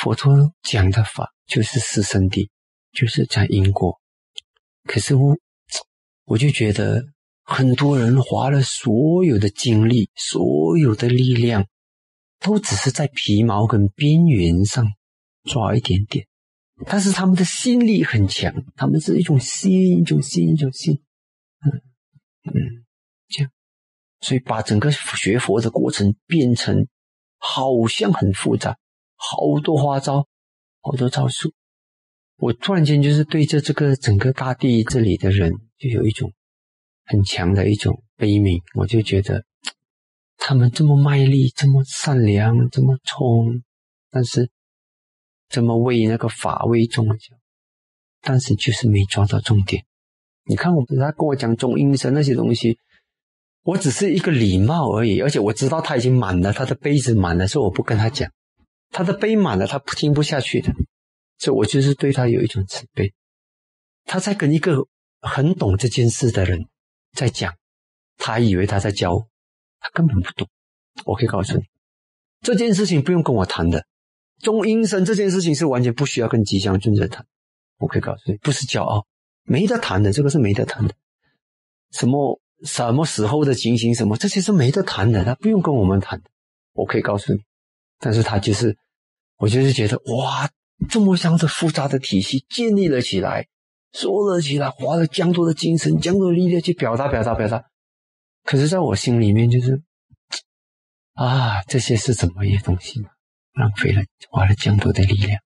佛陀讲的法就是四圣谛，就是讲因果。可是我就觉得很多人花了所有的精力，所有的力量，都只是在皮毛跟边缘上抓一点点，但是他们的心力很强，他们是一种心，一种心，一种心，这样，所以把整个学佛的过程变成好像很复杂，好多花招，好多招数。我突然间就是对着这个整个大地这里的人，就有一种很强的一种悲悯。我就觉得他们这么卖力，这么善良，这么冲，但是这么为那个法为宗教，但是就是没抓到重点。你看他跟我讲中阴身那些东西，我只是一个礼貌而已，而且我知道他已经满了，他的杯子满了，所以我不跟他讲。他的杯满了，他听不下去的，所以我就是对他有一种慈悲。他在跟一个很懂这件事的人在讲，他以为他在教我，他根本不懂。我可以告诉你，这件事情不用跟我谈的，中阴身这件事情是完全不需要跟吉祥尊者谈。我可以告诉你，不是骄傲，没得谈的，这个是没得谈的。什么时候的情形，什么这些是没得谈的，他不用跟我们谈的。我可以告诉你，但是他就是我就是觉得哇，这么样的复杂的体系建立了起来，说了起来，花了这样多的精神，这样多的力量去表达。可是在我心里面就是这些是怎么一些东西呢？浪费了，花了这样多的力量，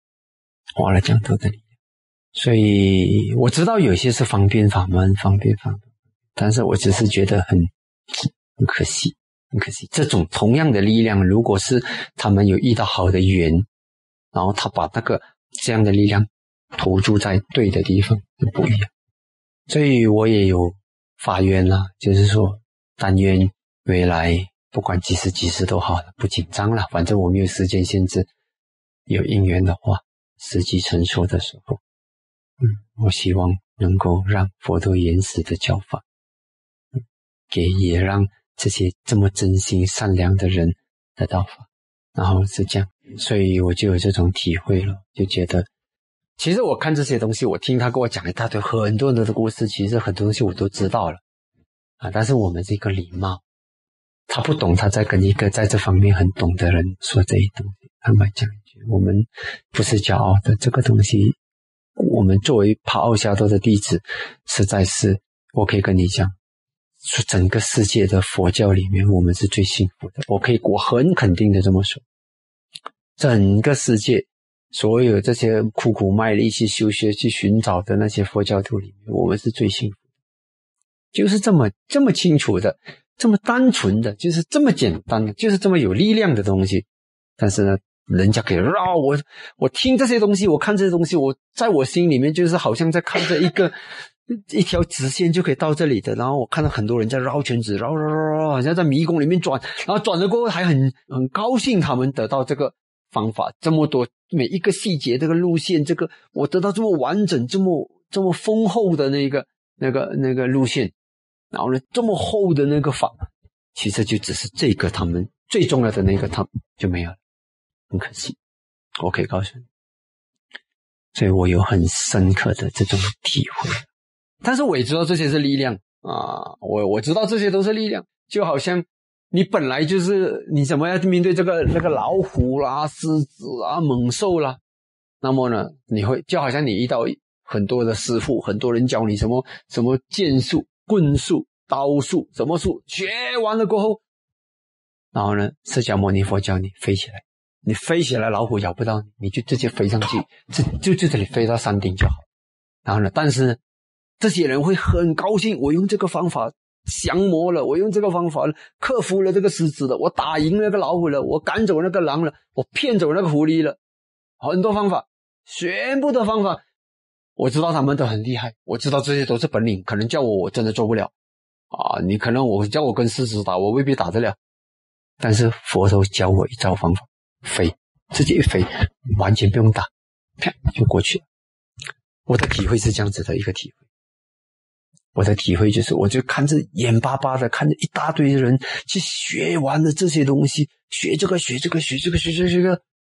所以我知道有些是方便法门，但是我只是觉得很可惜。这种同样的力量，如果是他们有遇到好的缘，然后他把这样的力量投注在对的地方，就不一样。所以我也有发愿啦，就是说但愿未来不管几时都好了，不紧张了，反正我没有时间限制，有因缘的话，时机成熟的时候，我希望能够让佛陀原始的教法，也让这些这么真心善良的人得到法，然后是这样。所以我就有这种体会了，就觉得其实我看这些东西，我听他跟我讲一大堆很多人的故事，其实很多东西我都知道了但是我们是一个礼貌，他不懂，他在跟一个在这方面很懂的人说这些东西。坦白讲一句，我们不是骄傲的，这个东西我们作为帕奥夏多的弟子，实在是我可以跟你讲，整个世界的佛教里面我们是最幸福的，我很肯定的这么说。整个世界所有这些苦苦卖力去修学去寻找的那些佛教徒里面，我们是最幸福的，就是这么清楚的，这么单纯的，就是这么简单的，就是这么有力量的东西。但是呢，人家可以绕我听这些东西，我看这些东西，我在我心里面就是好像在看着一条直线就可以到这里的，然后我看到很多人在绕圈子，绕，好像在迷宫里面转，然后转了过后还很高兴他们得到这个方法，这么多每一个细节，这个路线，这个我得到这么完整，这么丰厚的那个路线，然后呢这么厚的那个法，其实就只是这个他们最重要的那个他们就没有了，很可惜，我可以告诉你。所以我有很深刻的这种体会，但是我也知道这些是力量我知道这些都是力量，就好像你本来就是你怎么样面对那个老虎啦、狮子啦、猛兽啦，那么呢你会就好像你遇到很多的师父，很多人教你什么剑术、棍术、刀术，什么术，学完了过后，然后呢释迦牟尼佛教你飞起来，你飞起来老虎咬不到你，你就直接飞上去，就这里飞到山顶就好。然后呢，但是呢这些人会很高兴，我用这个方法降魔了，我用这个方法克服了这个狮子了，我打赢那个老虎了，我赶走那个狼了，我骗走那个狐狸了，很多方法，全部的方法我知道他们都很厉害，我知道这些都是本领，可能叫我真的做不了你可能叫我跟狮子打，我未必打得了，但是佛陀教我一招方法，飞，自己一飞，完全不用打，啪就过去了。我的体会是这样子的一个体会，我的体会就是我就看着眼巴巴的看着一大堆人去学完了这些东西，学这个，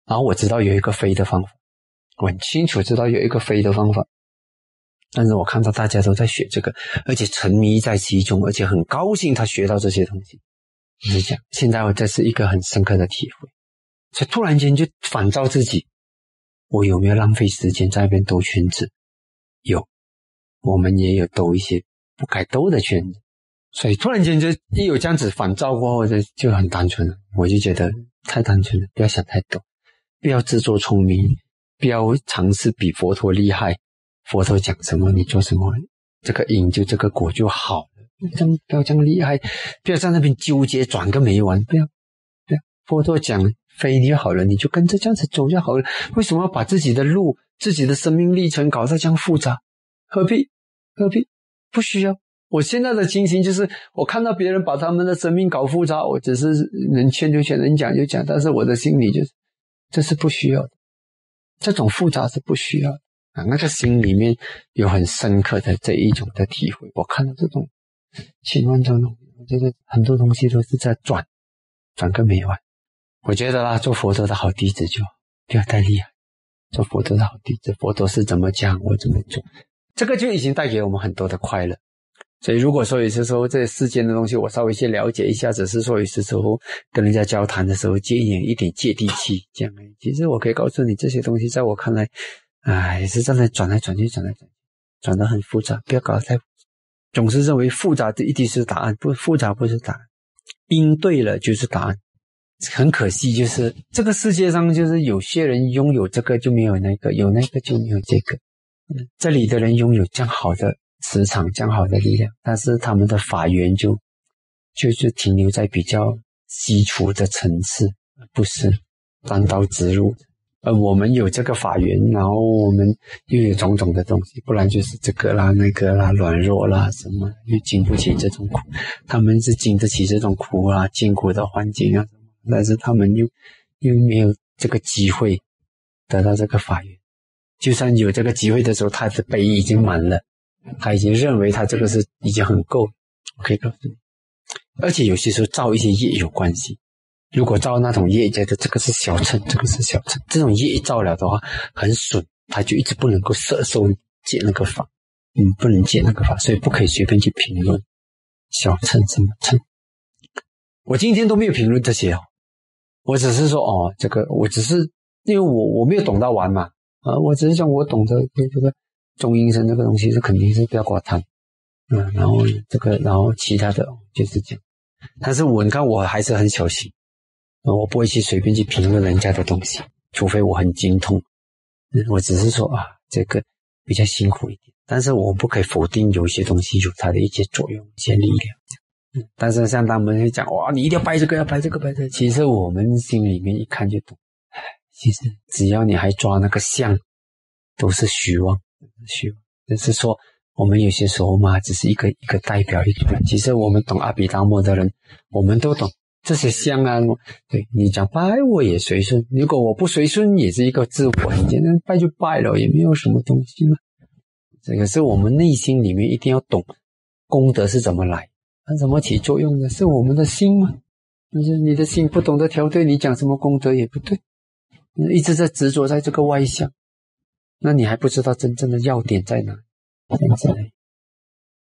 然后我知道有一个飞的方法，我很清楚知道有一个飞的方法，但是我看到大家都在学这个，而且沉迷在其中，而且很高兴他学到这些东西。就是讲，现在我这是一个很深刻的体会，所以突然间就反照自己，我有没有浪费时间在那边兜圈子？有，我们也有兜一些不该兜的圈子，所以突然间就一有这样子反照过后，就很单纯了。我就觉得太单纯了，不要想太多，不要自作聪明，不要尝试比佛陀厉害。佛陀讲什么你做什么，这个因就这个果就好了。不要这样厉害，不要在那边纠结转个没完，不要。佛陀讲飞你就好了，你就跟着这样子走就好了。为什么要把自己的路、自己的生命历程搞得这样复杂？何必？不需要。我现在的情形就是，我看到别人把他们的生命搞复杂，我只是能劝就劝，能讲就讲，但是我的心里就是，这是不需要的，这种复杂是不需要的啊。那个心里面有很深刻的这一种的体会，我看到这种千万种东西，我觉得很多东西都是在转个没完。我觉得啦，做佛陀的好弟子就不要太厉害，做佛陀的好弟子，佛陀是怎么讲我怎么做，这个就已经带给我们很多的快乐。所以如果说有些时候这世间的东西我稍微去了解一下，只是说有些时候跟人家交谈的时候接一点接地气这样，其实我可以告诉你，这些东西在我看来也是在那转来转去转得很复杂，不要搞得太复杂。总是认为复杂的一定是答案，不，复杂不是答案，因对了就是答案。很可惜，就是这个世界上就是有些人拥有这个就没有那个，有那个就没有这个。这里的人拥有这样好的磁场，这样好的力量，但是他们的法缘就是停留在比较基础的层次，不是单刀直入。我们有这个法缘，然后我们又有种种的东西，不然就是这个啦那个啦软弱啦什么，又经不起这种苦。他们是经得起这种苦啦艰苦的环境啊，但是他们又没有这个机会得到这个法缘。就算有这个机会的时候，他的杯已经满了，他已经认为他这个是已经很够了。我可以告诉你，而且有些时候造一些业有关系。如果造那种业，觉得这个是小乘，这个是小乘，这种业一造了的话很损，他就一直不能够摄受戒那个法，不能戒那个法，所以不可以随便去评论小乘什么乘。我今天都没有评论这些我只是说这个我只是因为我没有懂到完嘛我只是讲我懂得这个中阴身这个东西是肯定是不要给我谈然后这个然后其他的就是这样。但是你看我还是很小心。我不会去随便去评论人家的东西，除非我很精通。我只是说这个比较辛苦一点，但是我不可以否定有一些东西有它的一些作用、一些力量。但是像他们会讲你一定要拜这个，要拜这个，拜这个。其实我们心里面一看就懂，其实只要你还抓那个相，都是虚妄，就是说我们有些时候嘛，只是一个代表一个人。其实我们懂阿毗达摩的人，我们都懂。这些香对你讲拜我也随顺，如果我不随顺也是一个自我，很简单，拜就拜了，也没有什么东西嘛。这个是我们内心里面一定要懂功德是怎么来，它怎么起作用的，是我们的心嘛。就是你的心不懂得调对，你讲什么功德也不对，一直在执着在这个外相，那你还不知道真正的要点在哪里。